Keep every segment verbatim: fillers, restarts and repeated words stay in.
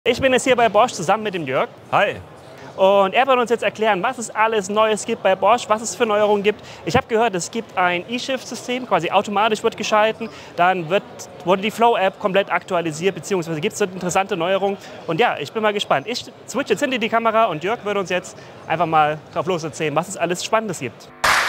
Ich bin jetzt hier bei Bosch zusammen mit dem Jörg. Hi. Und er wird uns jetzt erklären, was es alles Neues gibt bei Bosch, was es für Neuerungen gibt. Ich habe gehört, es gibt ein eShift-System, quasi automatisch wird geschalten. Dann wird, wurde die Flow-App komplett aktualisiert, beziehungsweise gibt es dort interessante Neuerungen. Und ja, ich bin mal gespannt. Ich switche jetzt hinter die Kamera und Jörg wird uns jetzt einfach mal drauf los erzählen, was es alles Spannendes gibt.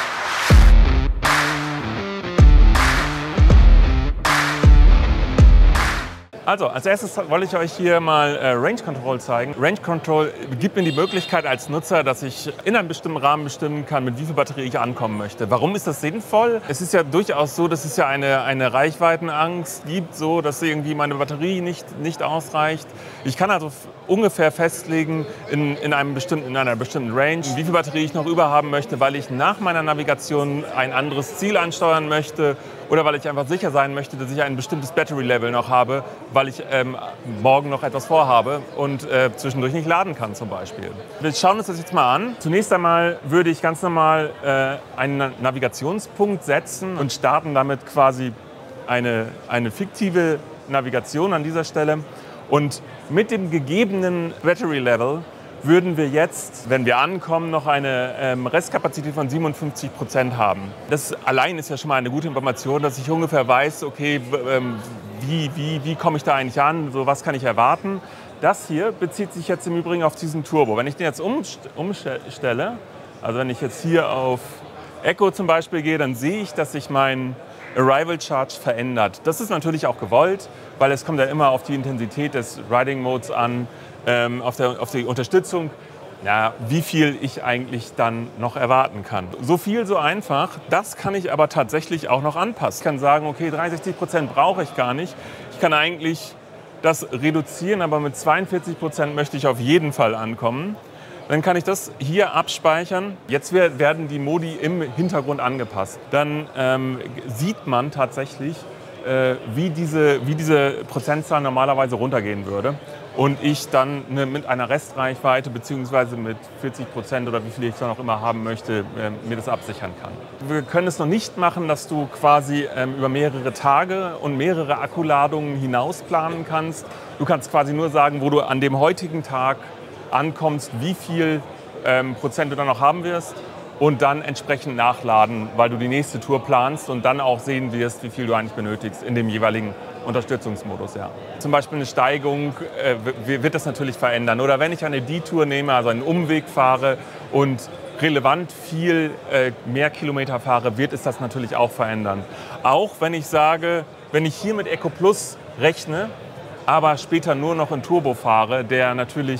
Also, als erstes wollte ich euch hier mal äh, Range Control zeigen. Range Control gibt mir die Möglichkeit als Nutzer, dass ich in einem bestimmten Rahmen bestimmen kann, mit wie viel Batterie ich ankommen möchte. Warum ist das sinnvoll? Es ist ja durchaus so, dass es ja eine, eine Reichweitenangst gibt, so dass irgendwie meine Batterie nicht, nicht ausreicht. Ich kann also ungefähr festlegen in, in, einem bestimmten, in einer bestimmten Range, wie viel Batterie ich noch über haben möchte, weil ich nach meiner Navigation ein anderes Ziel ansteuern möchte oder weil ich einfach sicher sein möchte, dass ich ein bestimmtes Battery Level noch habe, weil ich ähm, morgen noch etwas vorhabe und äh, zwischendurch nicht laden kann zum Beispiel. Wir schauen uns das jetzt mal an. Zunächst einmal würde ich ganz normal äh, einen Navigationspunkt setzen und starten damit quasi eine, eine fiktive Navigation an dieser Stelle. Und mit dem gegebenen Battery Level würden wir jetzt, wenn wir ankommen, noch eine ähm, Restkapazität von siebenundfünfzig Prozent haben. Das allein ist ja schon mal eine gute Information, dass ich ungefähr weiß, okay, ähm, wie, wie, wie komme ich da eigentlich an, so was kann ich erwarten. Das hier bezieht sich jetzt im Übrigen auf diesen Turbo. Wenn ich den jetzt umst umstelle, also wenn ich jetzt hier auf Echo zum Beispiel gehe, dann sehe ich, dass sich mein Arrival Charge verändert. Das ist natürlich auch gewollt, weil es kommt ja immer auf die Intensität des Riding Modes an, ähm, auf, der, auf die Unterstützung, ja, wie viel ich eigentlich dann noch erwarten kann. So viel, so einfach. Das kann ich aber tatsächlich auch noch anpassen. Ich kann sagen, okay, dreiundsechzig Prozent brauche ich gar nicht. Ich kann eigentlich das reduzieren, aber mit zweiundvierzig Prozent möchte ich auf jeden Fall ankommen. Dann kann ich das hier abspeichern. Jetzt werden die Modi im Hintergrund angepasst. Dann ähm, sieht man tatsächlich, äh, wie, diese, wie diese Prozentzahl normalerweise runtergehen würde. Und ich dann ne, mit einer Restreichweite bzw. mit vierzig Prozent oder wie viel ich dann auch immer haben möchte, äh, mir das absichern kann. Wir können es noch nicht machen, dass du quasi ähm, über mehrere Tage und mehrere Akkuladungen hinaus planen kannst. Du kannst quasi nur sagen, wo du an dem heutigen Tag ankommst, wie viel ähm, Prozent du dann noch haben wirst und dann entsprechend nachladen, weil du die nächste Tour planst und dann auch sehen wirst, wie viel du eigentlich benötigst in dem jeweiligen Unterstützungsmodus. Ja. Zum Beispiel eine Steigung äh, wird das natürlich verändern. Oder wenn ich eine Detour nehme, also einen Umweg fahre und relevant viel äh, mehr Kilometer fahre, wird es das natürlich auch verändern. Auch wenn ich sage, wenn ich hier mit Eco Plus rechne, aber später nur noch in Turbo fahre, der natürlich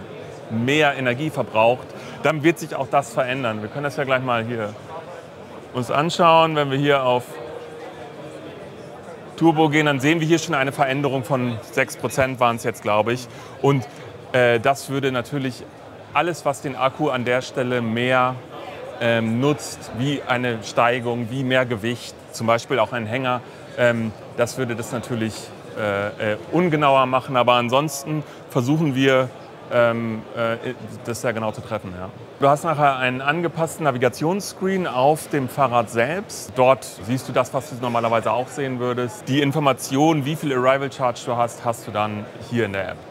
mehr Energie verbraucht, dann wird sich auch das verändern. Wir können das ja gleich mal hier uns anschauen. Wenn wir hier auf Turbo gehen, dann sehen wir hier schon eine Veränderung von sechs Prozent waren es jetzt, glaube ich. Und äh, das würde natürlich alles, was den Akku an der Stelle mehr ähm, nutzt, wie eine Steigung, wie mehr Gewicht, zum Beispiel auch ein Hänger, ähm, das würde das natürlich äh, äh, ungenauer machen. Aber ansonsten versuchen wir, Ähm, äh, das sehr genau zu treffen. Ja. Du hast nachher einen angepassten Navigationsscreen auf dem Fahrrad selbst. Dort siehst du das, was du normalerweise auch sehen würdest. Die Information, wie viel Arrival Charge du hast, hast du dann hier in der App.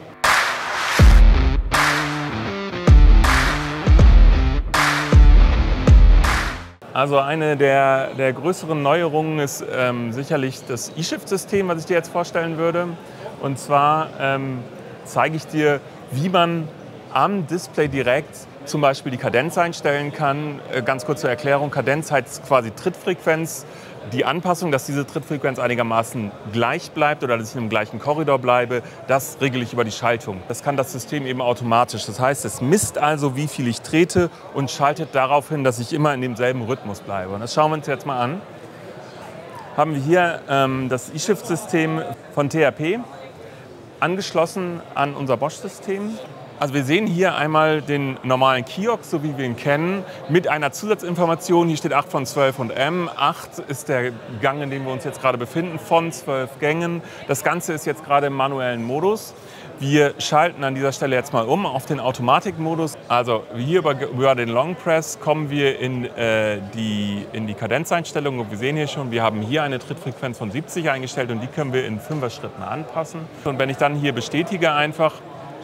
Also eine der, der größeren Neuerungen ist ähm, sicherlich das eShift-System, was ich dir jetzt vorstellen würde. Und zwar ähm, zeige ich dir, wie man am Display direkt zum Beispiel die Kadenz einstellen kann. Ganz kurze Erklärung, Kadenz heißt quasi Trittfrequenz. Die Anpassung, dass diese Trittfrequenz einigermaßen gleich bleibt oder dass ich im gleichen Korridor bleibe, das regle ich über die Schaltung. Das kann das System eben automatisch. Das heißt, es misst also, wie viel ich trete und schaltet darauf hin, dass ich immer in demselben Rhythmus bleibe. Und das schauen wir uns jetzt mal an. Haben wir hier ähm, das eShift-System von T R P. Angeschlossen an unser Bosch-System. Also wir sehen hier einmal den normalen Kiosk, so wie wir ihn kennen, mit einer Zusatzinformation. Hier steht acht von zwölf und M. acht ist der Gang, in dem wir uns jetzt gerade befinden, von zwölf Gängen. Das Ganze ist jetzt gerade im manuellen Modus. Wir schalten an dieser Stelle jetzt mal um auf den Automatikmodus. Also hier über, über den Long Press kommen wir in, äh, die, in die Kadenzeinstellung. Und wir sehen hier schon, wir haben hier eine Trittfrequenz von siebzig eingestellt und die können wir in Fünfer-Schritten anpassen. Und wenn ich dann hier bestätige einfach,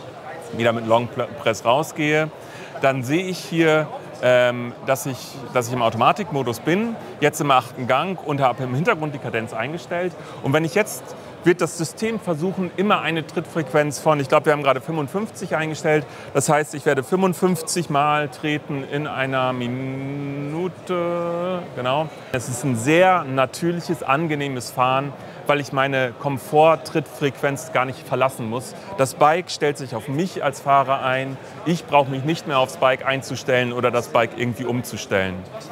wieder mit Long Press rausgehe, dann sehe ich hier, ähm, dass, ich, dass ich im Automatikmodus bin, jetzt im achten Gang und habe im Hintergrund die Kadenz eingestellt. Und wenn ich jetzt, wird das System versuchen, immer eine Trittfrequenz von, ich glaube, wir haben gerade fünfundfünfzig eingestellt. Das heißt, ich werde fünfundfünfzig Mal treten in einer Minute. Genau. Es ist ein sehr natürliches, angenehmes Fahren, weil ich meine Komfort-Trittfrequenz gar nicht verlassen muss. Das Bike stellt sich auf mich als Fahrer ein. Ich brauche mich nicht mehr aufs Bike einzustellen oder das Bike irgendwie umzustellen.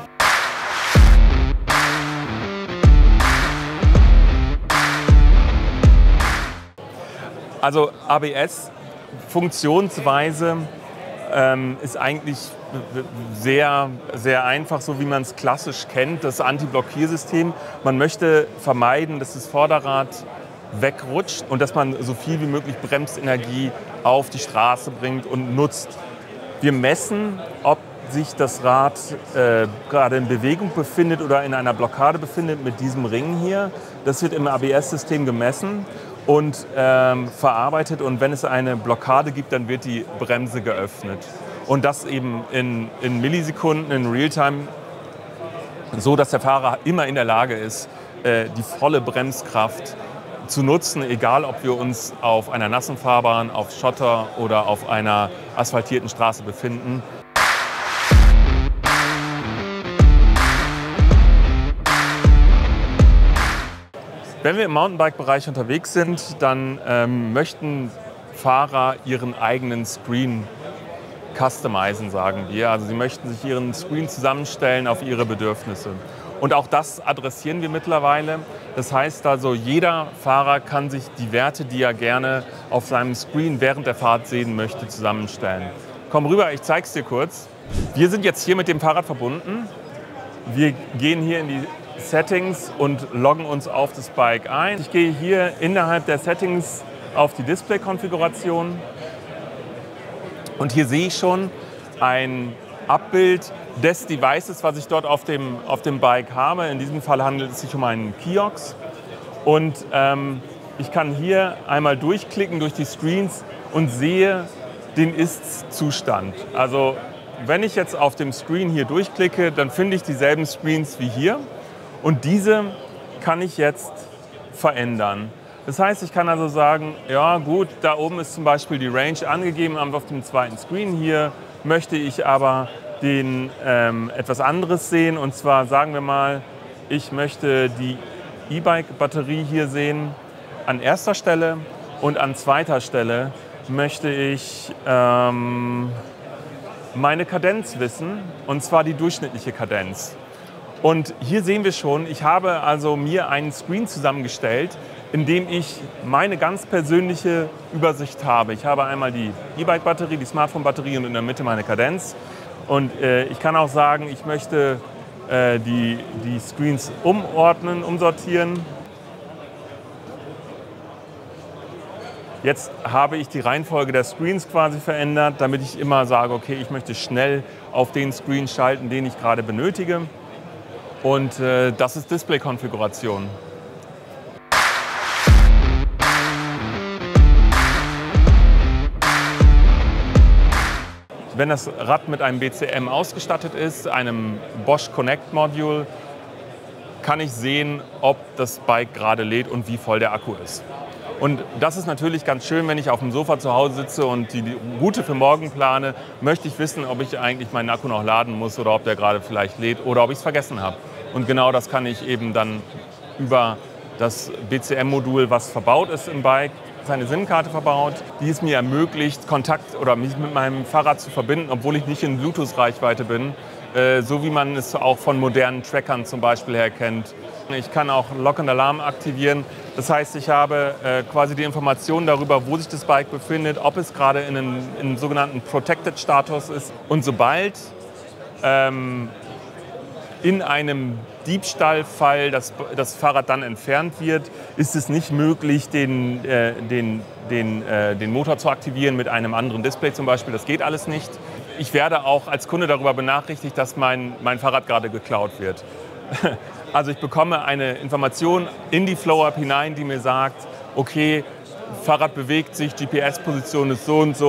Also A B S-Funktionsweise ähm, ist eigentlich sehr, sehr einfach, so wie man es klassisch kennt, das Anti-Blockiersystem. Man möchte vermeiden, dass das Vorderrad wegrutscht und dass man so viel wie möglich Bremsenergie auf die Straße bringt und nutzt. Wir messen, ob sich das Rad äh, gerade in Bewegung befindet oder in einer Blockade befindet mit diesem Ring hier. Das wird im A B S-System gemessen und ähm, verarbeitet, und wenn es eine Blockade gibt, dann wird die Bremse geöffnet. Und das eben in, in Millisekunden, in Realtime, so dass der Fahrer immer in der Lage ist, äh, die volle Bremskraft zu nutzen, egal ob wir uns auf einer nassen Fahrbahn, auf Schotter oder auf einer asphaltierten Straße befinden. Wenn wir im Mountainbike-Bereich unterwegs sind, dann ähm, möchten Fahrer ihren eigenen Screen customizen, sagen wir. Also sie möchten sich ihren Screen zusammenstellen auf ihre Bedürfnisse. Und auch das adressieren wir mittlerweile. Das heißt also, jeder Fahrer kann sich die Werte, die er gerne auf seinem Screen während der Fahrt sehen möchte, zusammenstellen. Komm rüber, ich zeig's dir kurz. Wir sind jetzt hier mit dem Fahrrad verbunden. Wir gehen hier in die Settings und loggen uns auf das Bike ein. Ich gehe hier innerhalb der Settings auf die Display-Konfiguration und hier sehe ich schon ein Abbild des Devices, was ich dort auf dem, auf dem Bike habe. In diesem Fall handelt es sich um einen Kiox und ähm, ich kann hier einmal durchklicken durch die Screens und sehe den Ist-Zustand. Also wenn ich jetzt auf dem Screen hier durchklicke, dann finde ich dieselben Screens wie hier. Und diese kann ich jetzt verändern. Das heißt, ich kann also sagen, ja gut, da oben ist zum Beispiel die Range angegeben auf dem zweiten Screen. Hier möchte ich aber den, ähm, etwas anderes sehen. Und zwar sagen wir mal, ich möchte die E-Bike-Batterie hier sehen an erster Stelle, und an zweiter Stelle möchte ich ähm, meine Kadenz wissen, und zwar die durchschnittliche Kadenz. Und hier sehen wir schon, ich habe also mir einen Screen zusammengestellt, in dem ich meine ganz persönliche Übersicht habe. Ich habe einmal die E-Bike-Batterie, die Smartphone-Batterie und in der Mitte meine Kadenz. Und äh, ich kann auch sagen, ich möchte äh, die, die Screens umordnen, umsortieren. Jetzt habe ich die Reihenfolge der Screens quasi verändert, damit ich immer sage, okay, ich möchte schnell auf den Screen schalten, den ich gerade benötige. Und äh, das ist Display-Konfiguration. Wenn das Rad mit einem B C M ausgestattet ist, einem Bosch Connect Module, kann ich sehen, ob das Bike gerade lädt und wie voll der Akku ist. Und das ist natürlich ganz schön, wenn ich auf dem Sofa zu Hause sitze und die Route für morgen plane, möchte ich wissen, ob ich eigentlich meinen Akku noch laden muss oder ob der gerade vielleicht lädt oder ob ich es vergessen habe. Und genau das kann ich eben dann über das B C M-Modul, was verbaut ist im Bike, eine SIM-Karte verbaut, die es mir ermöglicht, Kontakt oder mich mit meinem Fahrrad zu verbinden, obwohl ich nicht in Bluetooth-Reichweite bin, äh, so wie man es auch von modernen Trackern zum Beispiel her kennt. Ich kann auch Lock and Alarm aktivieren. Das heißt, ich habe äh, quasi die Informationen darüber, wo sich das Bike befindet, ob es gerade in einem, in einem sogenannten Protected-Status ist. Und sobald ähm, in einem Diebstahlfall das, das Fahrrad dann entfernt wird, ist es nicht möglich, den, äh, den, den, äh, den Motor zu aktivieren mit einem anderen Display zum Beispiel. Das geht alles nicht. Ich werde auch als Kunde darüber benachrichtigt, dass mein, mein Fahrrad gerade geklaut wird. Also ich bekomme eine Information in die Flow-App hinein, die mir sagt, okay, Fahrrad bewegt sich, G P S-Position ist so und so,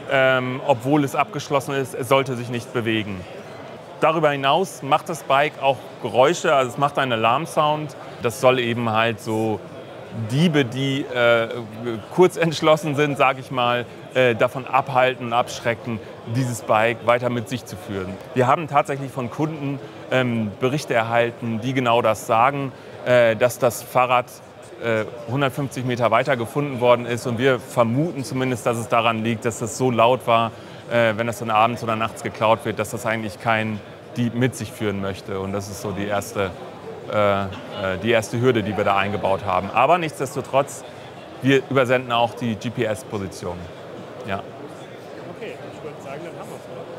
ähm, obwohl es abgeschlossen ist, es sollte sich nicht bewegen. Darüber hinaus macht das Bike auch Geräusche, also es macht einen Alarmsound. Das soll eben halt so Diebe, die äh, kurz entschlossen sind, sage ich mal, äh, davon abhalten und abschrecken, dieses Bike weiter mit sich zu führen. Wir haben tatsächlich von Kunden ähm, Berichte erhalten, die genau das sagen, äh, dass das Fahrrad äh, hundertfünfzig Meter weiter gefunden worden ist. Und wir vermuten zumindest, dass es daran liegt, dass das so laut war, äh, wenn das dann abends oder nachts geklaut wird, dass das eigentlich kein Dieb mit sich führen möchte. Und das ist so die erste die erste Hürde, die wir da eingebaut haben. Aber nichtsdestotrotz, wir übersenden auch die G P S-Position. Ja. Okay, ich würde sagen, dann haben wir es.